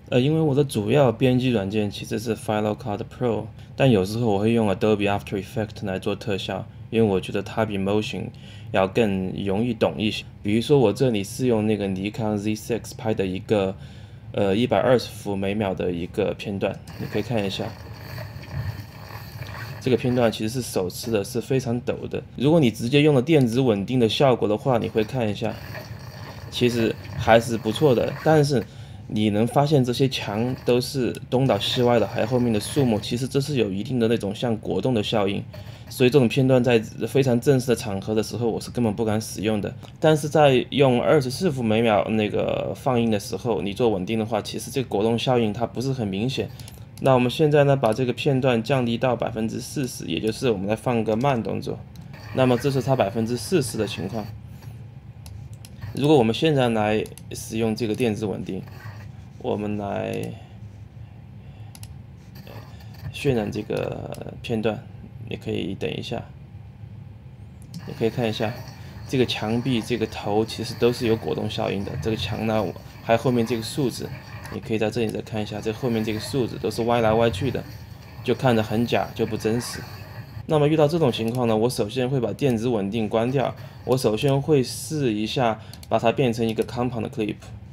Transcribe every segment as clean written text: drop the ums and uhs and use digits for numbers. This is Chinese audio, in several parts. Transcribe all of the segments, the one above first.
因为我的主要编辑软件其实是 Final Cut Pro，但有时候我会用 Adobe After Effects 来做特效，因为我觉得它比 Motion 要更容易懂一些。比如说我这里是用那个尼康 Z6 拍的一个120幅每秒的一个片段，你可以看一下。这个片段其实是手持的，是非常陡的。如果你直接用了电子稳定的效果的话，你会看一下，其实还是不错的。但是你能发现这些墙都是东倒西歪的，还有后面的树木，其实这是有一定的那种像果冻的效应。所以这种片段在非常正式的场合的时候，我是根本不敢使用的。但是在用24幅每秒那个放映的时候，你做稳定的话，其实这个果冻效应它不是很明显。那我们现在呢，把这个片段降低到40%，也就是我们来放个慢动作。那么这是它40%的情况。如果我们现在来使用这个电子稳定，我们来渲染这个片段，你可以等一下，你可以看一下这个墙壁、这个头其实都是有果冻效应的。这个墙呢，还有后面这个树枝。你可以在这里再看一下，这后面这个树枝都是歪来歪去的，就看着很假，就不真实。那么遇到这种情况呢，我首先会把电子稳定关掉，我首先会试一下把它变成一个 compound clip，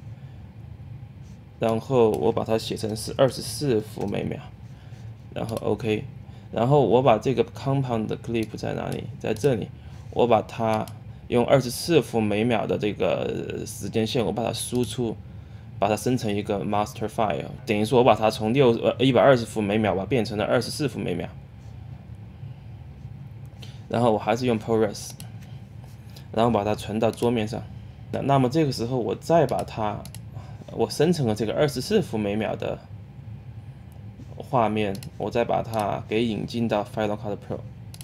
然后我把它写成是24幅每秒，然后 OK， 然后我把这个 compound clip 在哪里？在这里，我把它用24幅每秒的这个时间线，我把它输出。把它生成一个 master file， 等于说我把它从120幅每秒把变成了24幅每秒，然后我还是用 ProRes， 然后把它存到桌面上。那么这个时候我再把它，我生成了这个24幅每秒的画面，我再把它给引进到 Final Cut Pro，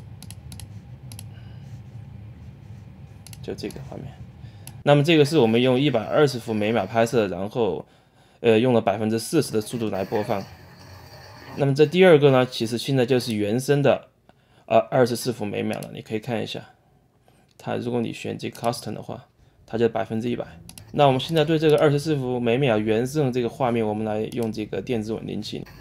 就这个画面。那么这个是我们用120幅每秒拍摄，然后用了40%的速度来播放。那么这第二个呢，其实现在就是原生的24幅每秒了。你可以看一下，它如果你选这个 Custom 的话，它就100%。那我们现在对这个24幅每秒原生的这个画面，我们来用这个电子稳定器，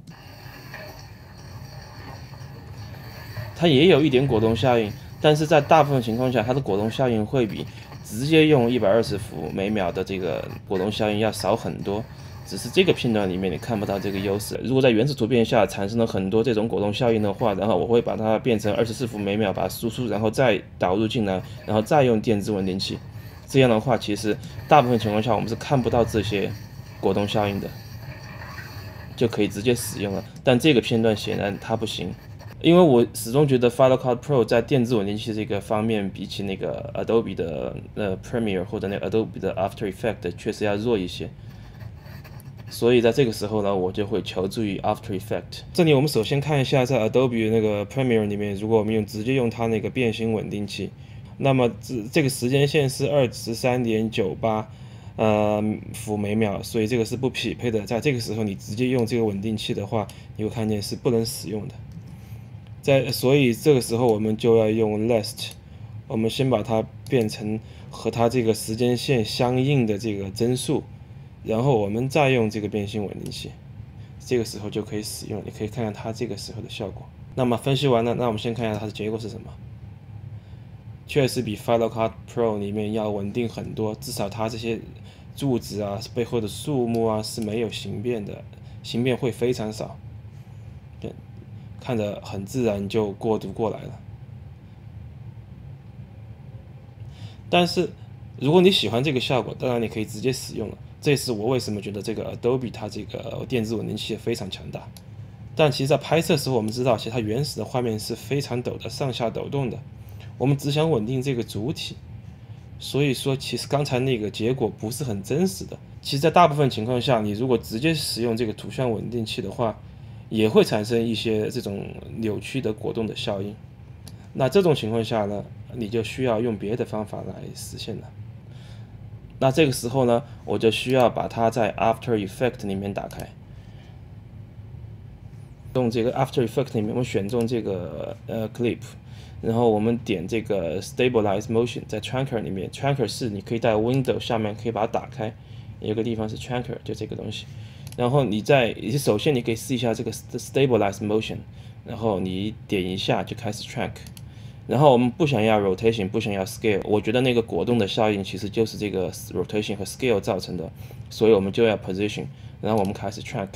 它也有一点果冻效应，但是在大部分情况下，它的果冻效应会比直接用120幅每秒的这个果冻效应要少很多，只是这个片段里面你看不到这个优势。如果在原始图片下产生了很多这种果冻效应的话，然后我会把它变成24幅每秒，把它输出，然后再导入进来，然后再用电子稳定器。这样的话，其实大部分情况下我们是看不到这些果冻效应的，就可以直接使用了。但这个片段显然它不行。因为我始终觉得 Final Cut Pro 在电子稳定器这个方面，比起那个 Adobe 的Premiere 或者那个 Adobe 的 After Effects 确实要弱一些，所以在这个时候呢，我就会求助于 After Effects。这里我们首先看一下，在 Adobe 那个 Premiere 里面，如果我们直接用它那个变形稳定器，那么这个时间线是23.98幅每秒，所以这个是不匹配的。在这个时候，你直接用这个稳定器的话，你会看见是不能使用的。所以这个时候我们就要用 last， 我们先把它变成和它这个时间线相应的这个帧数，然后我们再用这个变形稳定器，这个时候就可以使用。你可以看看它这个时候的效果。那么分析完了，那我们先看一下它的结果是什么。确实比 Final Cut Pro 里面要稳定很多，至少它这些柱子啊、背后的树木啊是没有形变的，形变会非常少。看着很自然就过渡过来了。但是如果你喜欢这个效果，当然你可以直接使用了。这是我为什么觉得这个 Adobe 它这个电子稳定器非常强大。但其实在拍摄时候，我们知道其实它原始的画面是非常陡的，上下抖动的。我们只想稳定这个主体，所以说其实刚才那个结果不是很真实的。其实在大部分情况下，你如果直接使用这个图像稳定器的话，也会产生一些这种扭曲的果冻的效应。那这种情况下呢，你就需要用别的方法来实现了。那这个时候呢，我就需要把它在 After Effects 里面打开，用这个 After Effects 里面，我们选中这个clip， 然后我们点这个 Stabilize Motion， 在 Tracker 里面 ，Tracker 是你可以在 Window 下面可以把它打开，有个地方是 Tracker， 就这个东西。 然后首先你可以试一下这个 stabilize motion， 然后你点一下就开始 track。然后我们不想要 rotation， 不想要 scale， 我觉得那个果冻的效应其实就是这个 rotation 和 scale 造成的，所以我们就要 position， 然后我们开始 track。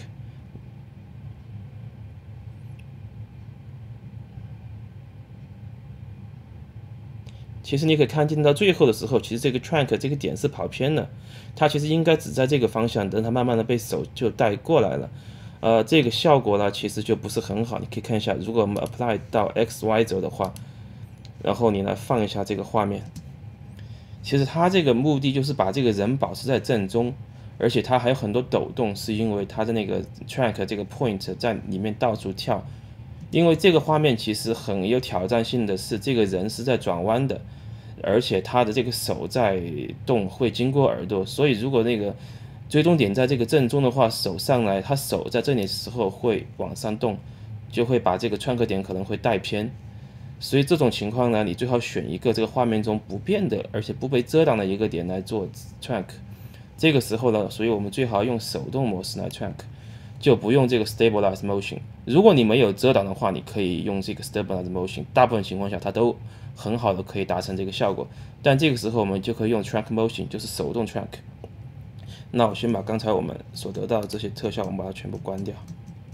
其实你可以看见到最后的时候，其实这个 track 这个点是跑偏了，它其实应该只在这个方向，等它慢慢的被手就带过来了。这个效果呢其实就不是很好。你可以看一下，如果我们 apply 到 XY 轴的话，然后你来放一下这个画面，其实它这个目的就是把这个人保持在正中，而且它还有很多抖动，是因为它的那个 track 这个 point 在里面到处跳。因为这个画面其实很有挑战性的是，这个人是在转弯的，而且他的这个手在动，会经过耳朵，所以如果那个追踪点在这个正中的话，手上来，他手在这里的时候会往上动，就会把这个track点可能会带偏。所以这种情况呢，你最好选一个这个画面中不变的，而且不被遮挡的一个点来做 track。这个时候呢，所以我们最好用手动模式来 track， 就不用这个 stabilize motion。如果你没有遮挡的话，你可以用这个 stabilize motion， 大部分情况下它都很好的可以达成这个效果。但这个时候我们就可以用 track motion， 就是手动 track。那我先把刚才我们所得到的这些特效，我们把它全部关掉。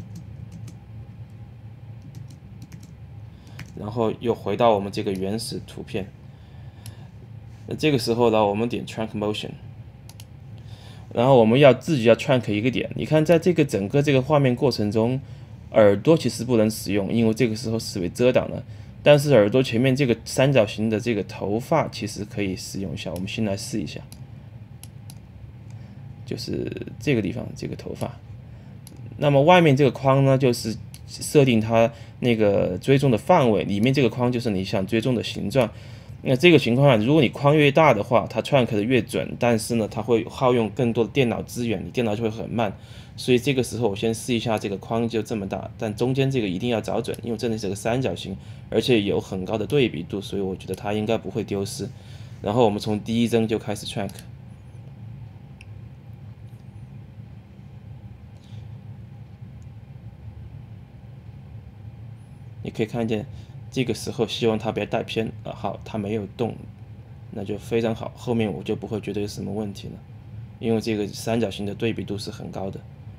然后又回到我们这个原始图片。那这个时候呢，我们点 track motion， 然后我们自己要 track 一个点。你看，在这个整个这个画面过程中，耳朵其实不能使用，因为这个时候是被遮挡了。但是耳朵前面这个三角形的这个头发其实可以使用一下。我们先来试一下，就是这个地方这个头发。那么外面这个框呢，就是设定它那个追踪的范围，里面这个框就是你想追踪的形状。那这个情况下，如果你框越大的话，它 track 的越准，但是呢，它会耗用更多的电脑资源，你电脑就会很慢。所以这个时候我先试一下，这个框就这么大，但中间这个一定要找准，因为这里是个三角形，而且有很高的对比度，所以我觉得它应该不会丢失。然后我们从第一帧就开始 track。你可以看见，这个时候希望它别带偏好，它没有动，那就非常好。后面我就不会觉得有什么问题了，因为这个三角形的对比度是很高的。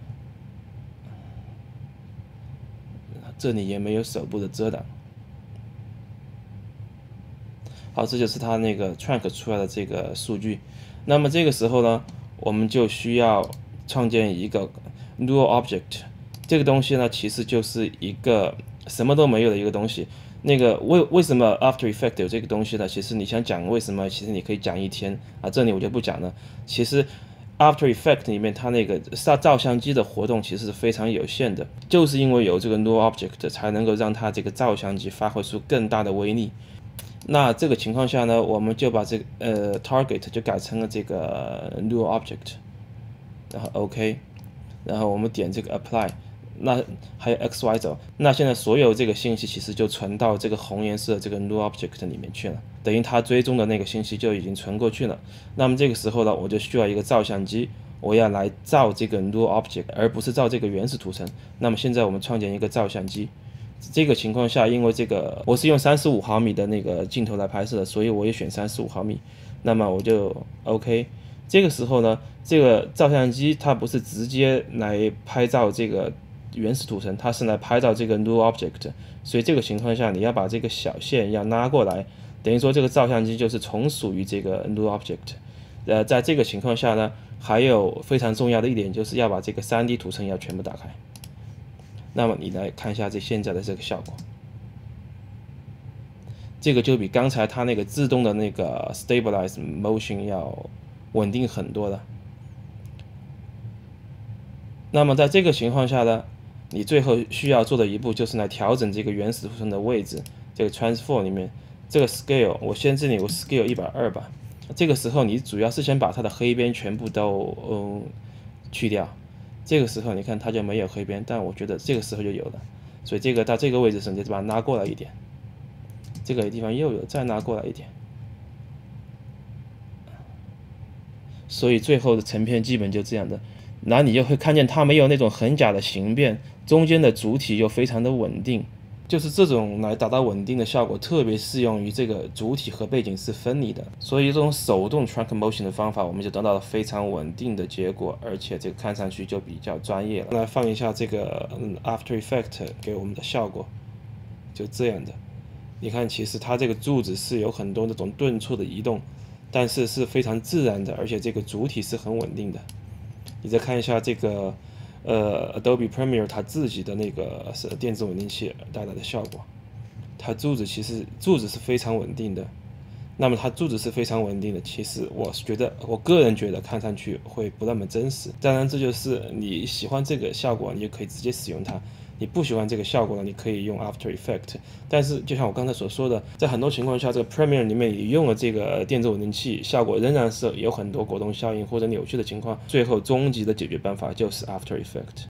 这里也没有手部的遮挡。好，这就是它那个 track 出来的这个数据。那么这个时候呢，我们就需要创建一个 null object。这个东西呢，其实就是一个什么都没有的一个东西。那个为什么 After Effects 有这个东西呢？其实你想讲为什么，其实你可以讲一天啊，这里我就不讲了。其实 After Effects 里面它那个照相机的活动其实是非常有限的，就是因为有这个 null object 才能够让它这个照相机发挥出更大的威力。那这个情况下呢，我们就把这个target 就改成了这个 null object， 然后 OK， 然后我们点这个 apply。那还有 XY 轴，那现在所有这个信息其实就存到这个红颜色这个 null object 里面去了，等于它追踪的那个信息就已经存过去了。那么这个时候呢，我就需要一个照相机，我要来照这个 null object， 而不是照这个原始图层。那么现在我们创建一个照相机。这个情况下，因为这个我是用35毫米的那个镜头来拍摄的，所以我也选35毫米。那么我就 OK。这个时候呢，这个照相机它不是直接来拍照这个原始图层，它是来拍照这个 null object。所以这个情况下，你要把这个小线要拉过来，等于说这个照相机就是从属于这个 null object。在这个情况下呢，还有非常重要的一点，就是要把这个 3D 图层要全部打开。那么你来看一下现在的这个效果，这个就比刚才它那个自动的那个 stabilize motion 要稳定很多了。那么在这个情况下呢，你最后需要做的一步就是来调整这个原始图层的位置。这个 transform 里面这个 scale， 我先这里我 scale 120吧。这个时候你主要是先把它的黑边全部都去掉。这个时候你看它就没有黑边，但我觉得这个时候就有了，所以这个到这个位置时你就把它拉过来一点，这个地方又有，再拉过来一点，所以最后的成片基本就这样的。 然后你就会看见它没有那种很假的形变，中间的主体又非常的稳定。就是这种来达到稳定的效果，特别适用于这个主体和背景是分离的，所以这种手动 trunk motion 的方法，我们就得到了非常稳定的结果，而且这个看上去就比较专业了。来放一下这个After Effects 给我们的效果，就这样的。你看，其实它这个柱子是有很多那种顿挫的移动，但是是非常自然的，而且这个主体是很稳定的。你再看一下这个Adobe Premiere 它自己的那个是电子稳定器带来的效果，它柱子是非常稳定的。那么它柱子是非常稳定的，其实我个人觉得看上去会不那么真实。当然，这就是你喜欢这个效果，你就可以直接使用它；你不喜欢这个效果呢，你可以用 After Effects。但是就像我刚才所说的，在很多情况下，这个 Premiere 里面也用了这个电子稳定器，效果仍然是有很多果冻效应或者扭曲的情况。最后终极的解决办法就是 After Effects。